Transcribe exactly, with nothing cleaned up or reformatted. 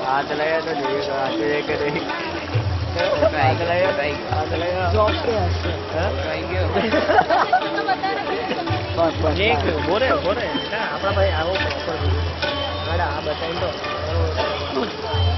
हाथ लगाया तो नहीं हाथ लेके नहीं हाथ लगाया हाथ लगाया जॉब पे हंसे बस बस एक बोरे बोरे ना अपना भाई आओ प्रॉपर गाड़ा आ बताई तो